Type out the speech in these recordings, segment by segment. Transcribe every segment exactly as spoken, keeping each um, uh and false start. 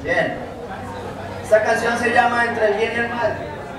Bien. Esta canción se llama Entre el bien y el mal.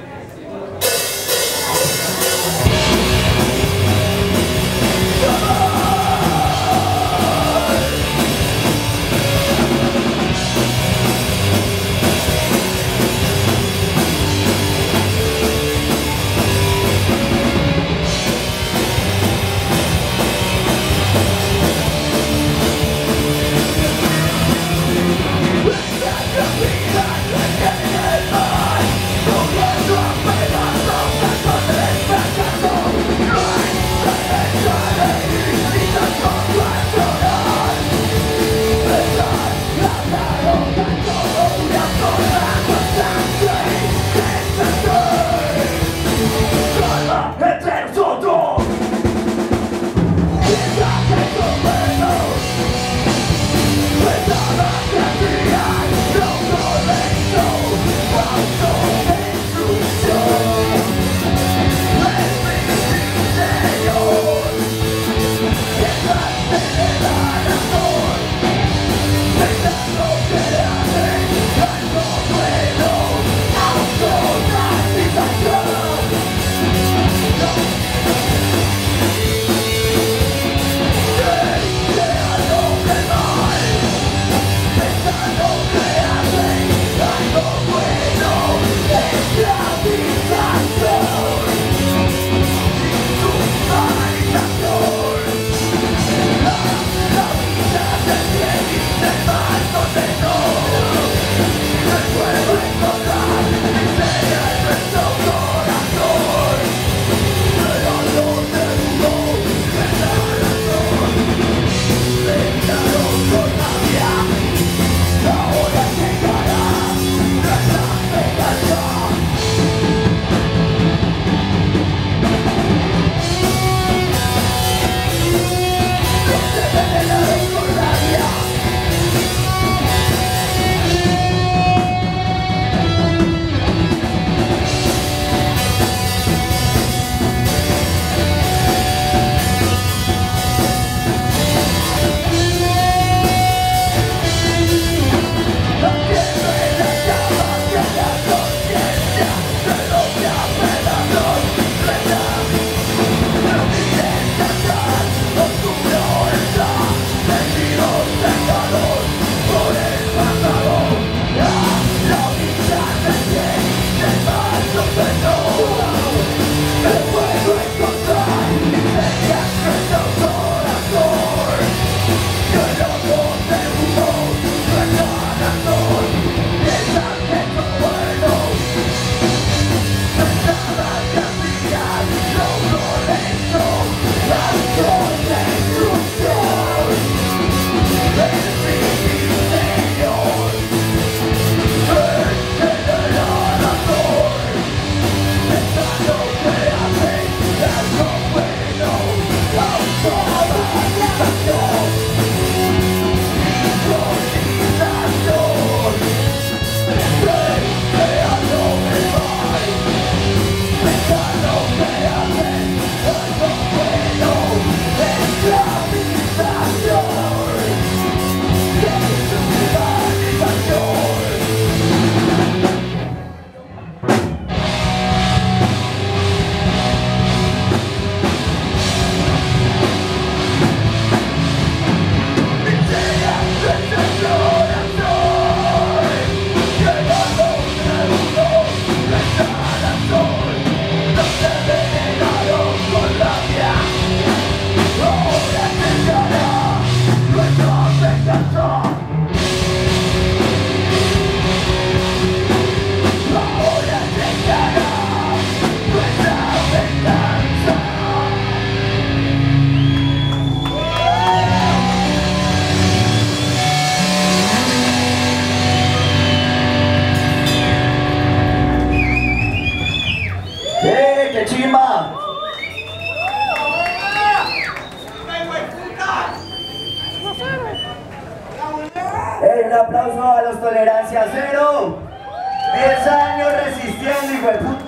Un aplauso a los Tolerancia Cero. diez años resistiendo, hijo de puta.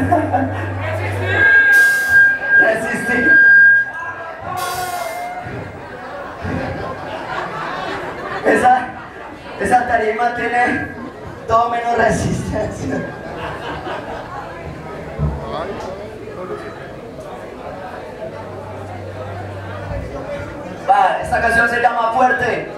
Resistir. tarima tiene todo menos resistencia. Va, esta canción se llama Fuerte.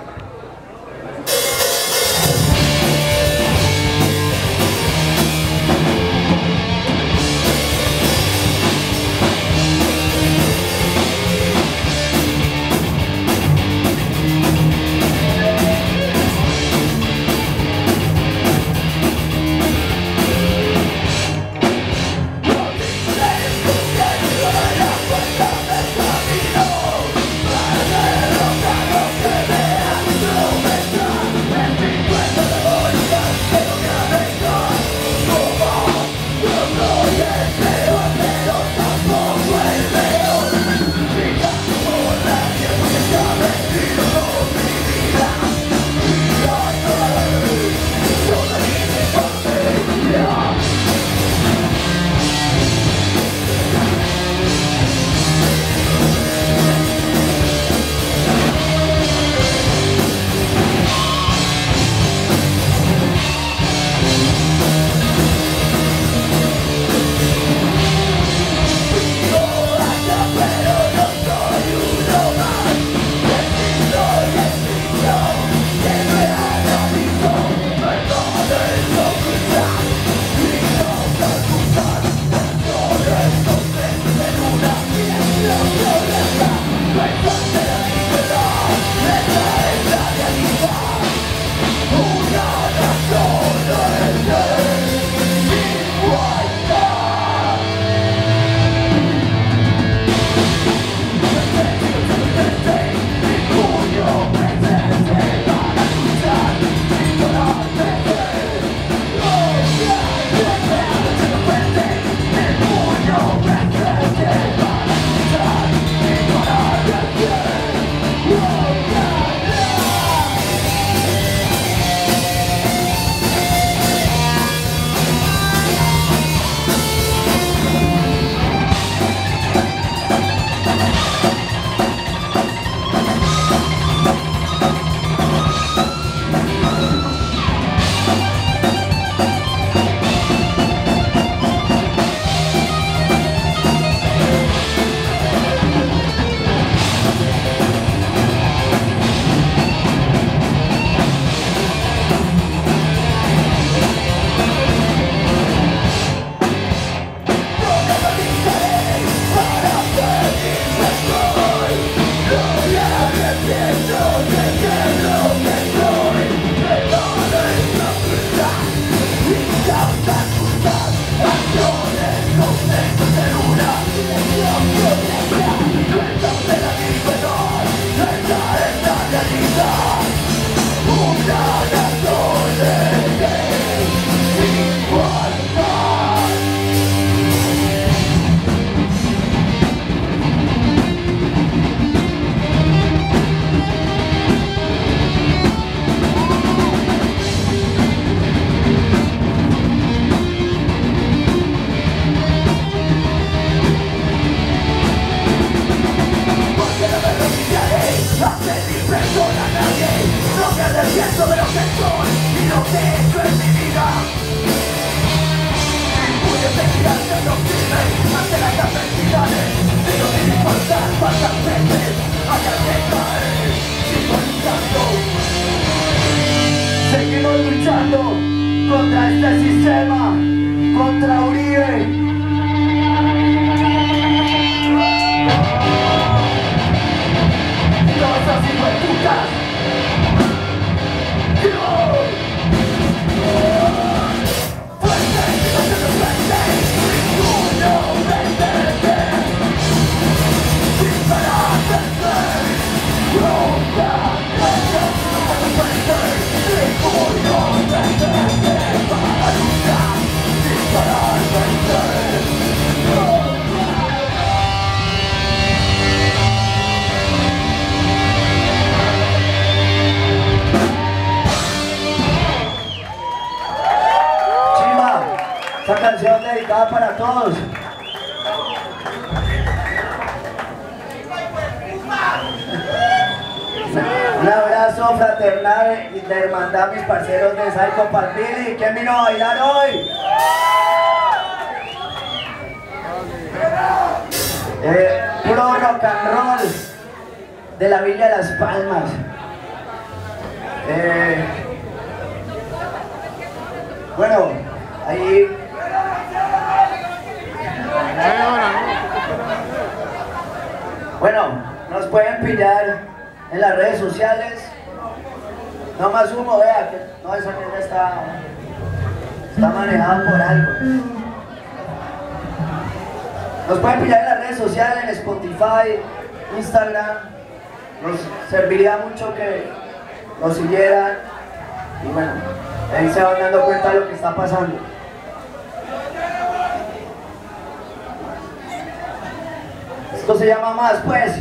Seguimos luchando contra este sistema, contra Uribe. Todos esos hijueputas. Esta canción dedicada para todos. Un abrazo. abrazo fraternal y de hermandad a mis parceros de Psycho Palpili. ¿Quién vino a bailar hoy? Eh, puro rock and roll de la Villa de Las Palmas. Eh, bueno, ahí... Bueno, nos pueden pillar en las redes sociales. No más humo, vea que no, esa mierda está, está manejada por algo. Nos pueden pillar en las redes sociales, en Spotify, Instagram. Nos serviría mucho que nos siguieran. Y bueno, ahí se van dando cuenta de lo que está pasando. Esto se llama Más, pues.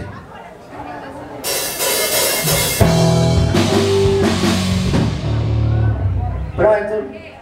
Pronto.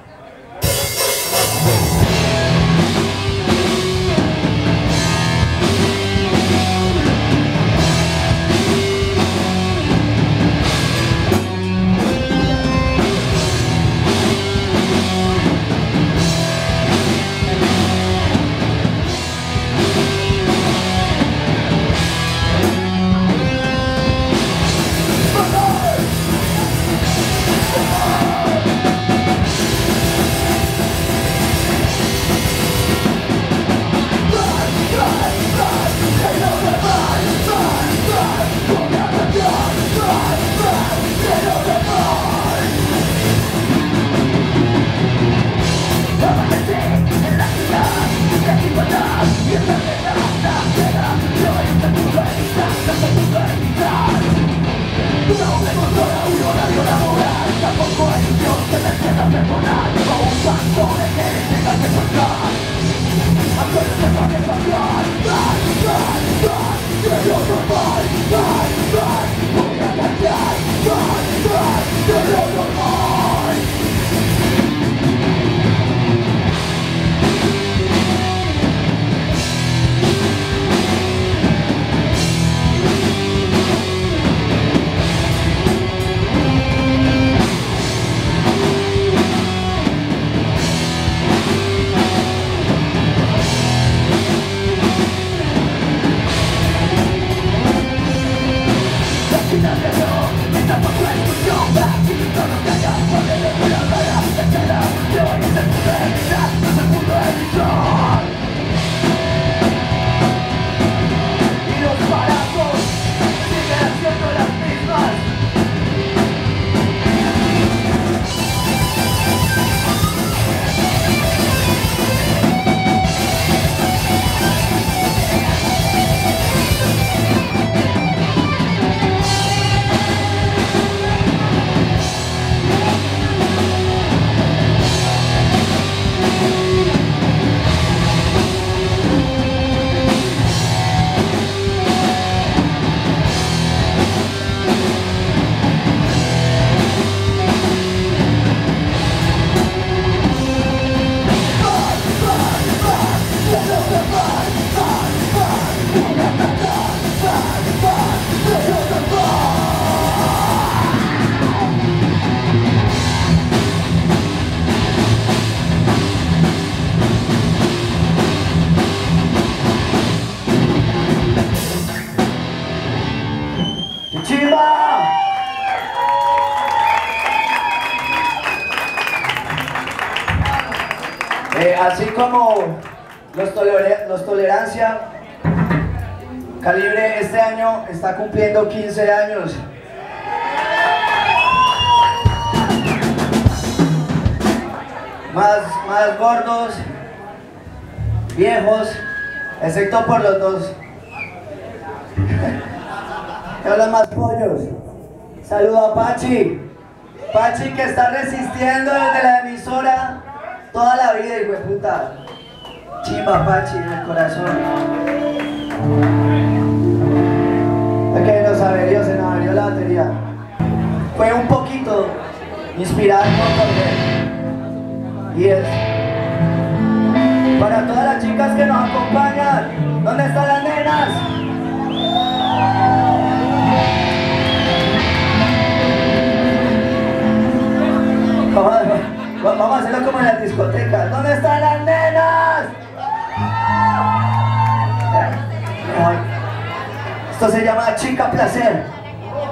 Eh, así como los, toler los Tolerancia, Calibre este año está cumpliendo quince años. Más, más gordos, viejos, excepto por los dos. Que hablan más pollos. Saludo a Pachi. Pachi que está resistiendo desde la emisora toda la vida, hijo de puta. Chimba Pachi en el corazón. Es que nos averió, se nos averió la batería. Fue un poquito inspirada en Motorhead. Y es para todas las chicas que nos acompañan. ¿Dónde están las nenas? Esto se llama Chica Placer.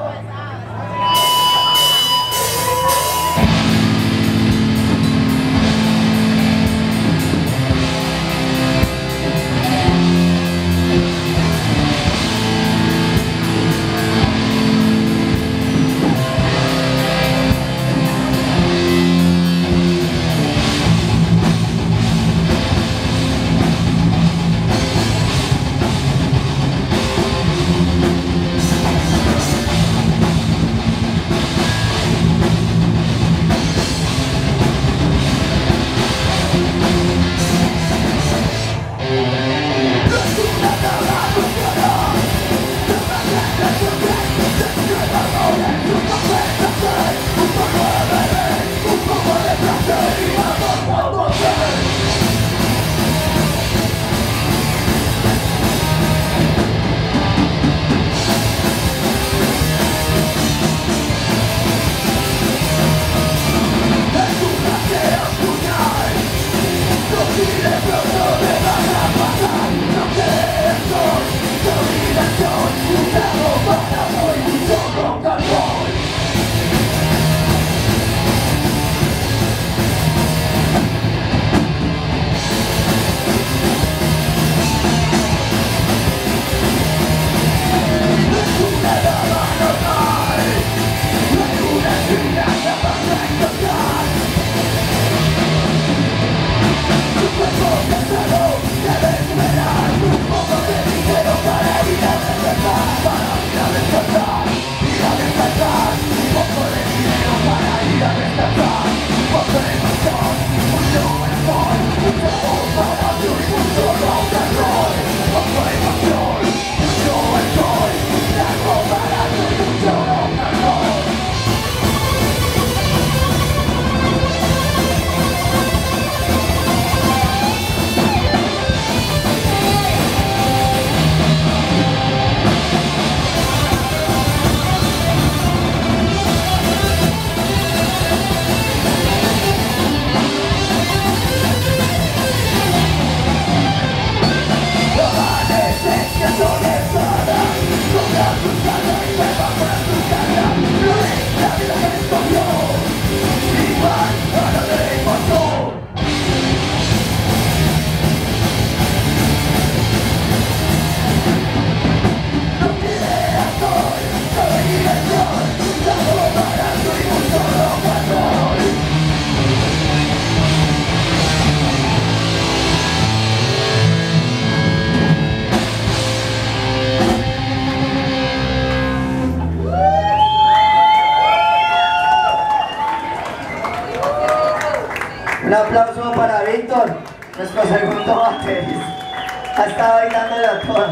Un aplauso para Víctor, nuestro segundo baterista. Ha estado bailando la toda.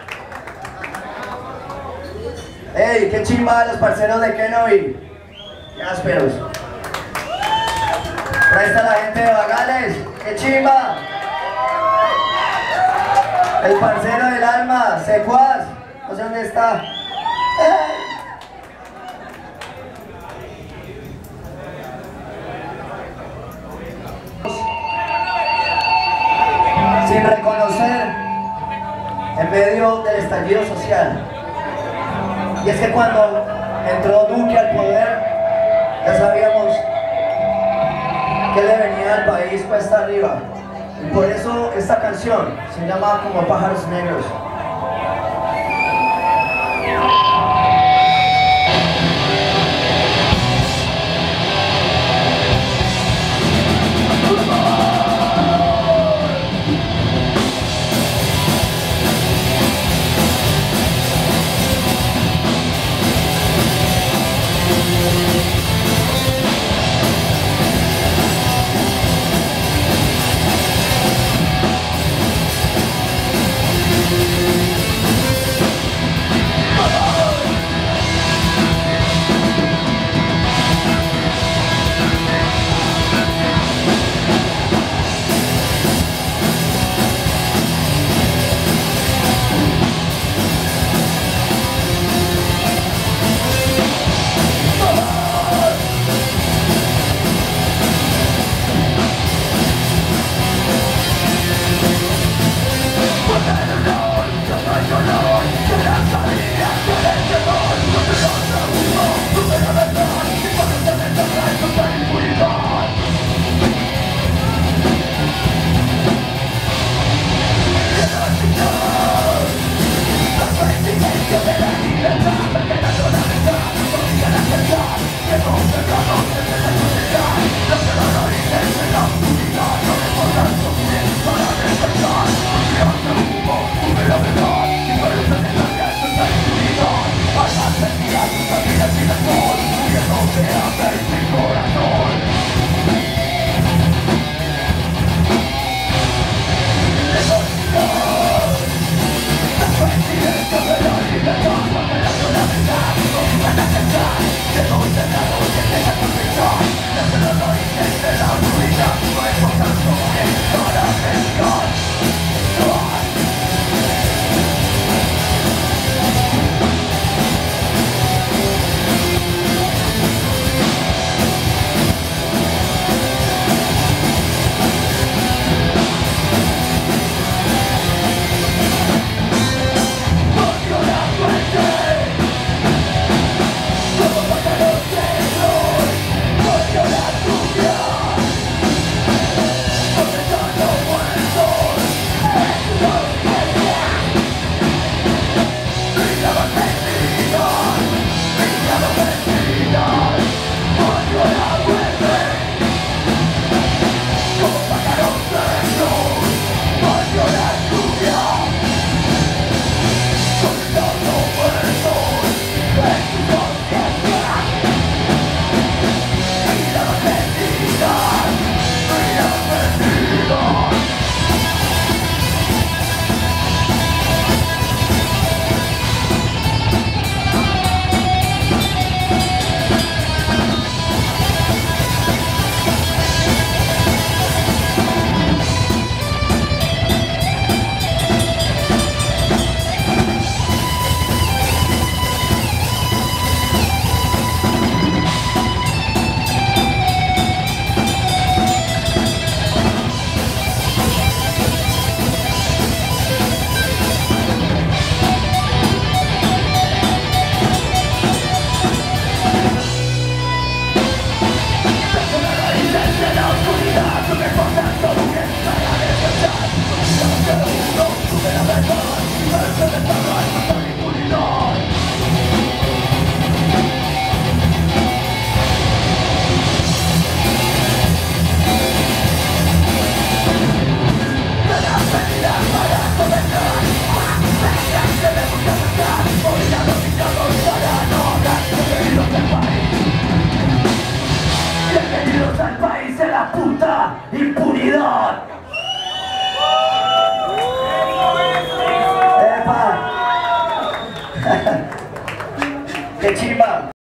¡Ey! ¡Qué chimba los parceros de Kenobi! ¡Qué ásperos! Ahí está la gente de Bagales. ¡Qué chimba! El parcero del alma, Secuaz. No sé dónde está. ¡Eh! Sin reconocer en medio del estallido social. Y es que cuando entró Duque al poder, ya sabíamos que le venía al país cuesta arriba. Y por eso esta canción se llama Como Pájaros Negros.